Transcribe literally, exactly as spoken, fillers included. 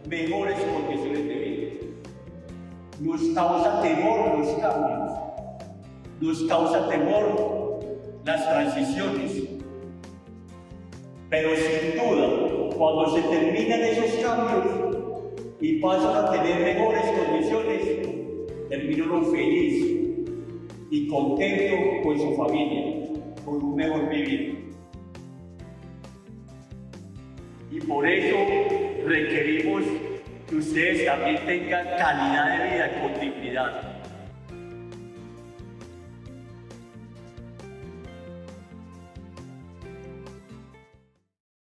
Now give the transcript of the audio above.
mejores condiciones de vida. Nos causa temor los cambios, nos causa temor las transiciones, pero sin duda, cuando se terminan esos cambios y pasan a tener mejores condiciones, termina uno feliz y contento con su familia, con un mejor vivir. Y por eso requerimos que ustedes también tengan calidad de vida con dignidad.